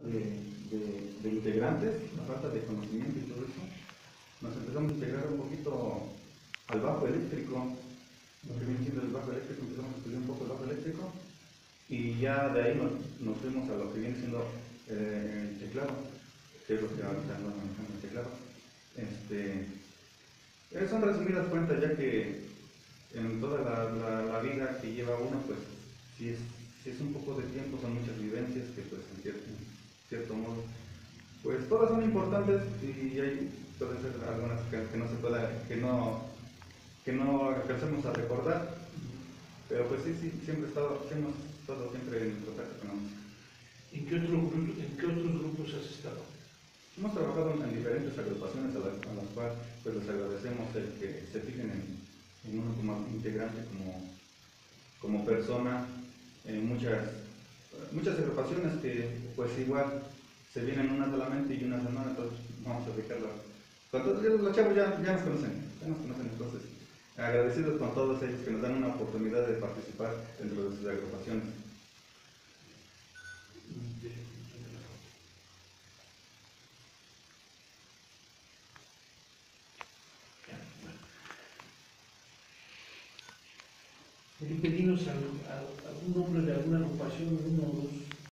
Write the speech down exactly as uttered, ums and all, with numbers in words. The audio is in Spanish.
de, de, de integrantes, la falta de conocimiento y todo eso, nos empezamos a integrar un poquito al bajo eléctrico, lo que viene siendo el bajo eléctrico, empezamos a estudiar un poco el bajo eléctrico, y ya de ahí nos, nos fuimos a lo que viene siendo eh, el teclado, que es lo que ahorita andamos manejando el teclado. Este, eh, son resumidas cuentas, ya que en toda la, la, la vida que lleva uno, pues si es, si es un poco de tiempo, son muchas vivencias que pues en cierto, cierto modo, pues todas son importantes y hay pueden ser algunas que, que no se pueda, que no, que no alcancemos a recordar, pero pues sí, sí, siempre he estado, hemos estado siempre en contacto con nosotros. ¿En qué, otro grupo, ¿En qué otros grupos has estado? Hemos trabajado en diferentes agrupaciones a, la, a las cuales pues les agradecemos el que se fijen en, en uno como integrante, como, como persona, en muchas, muchas agrupaciones que pues igual se vienen una solamente y una semana, entonces vamos a fijarlo. Entonces los chavos ya, ya nos conocen, ya nos conocen, entonces agradecidos con todos ellos que nos dan una oportunidad de participar dentro de sus agrupaciones. Felipe, dinos algún nombre de alguna agrupación, uno o dos.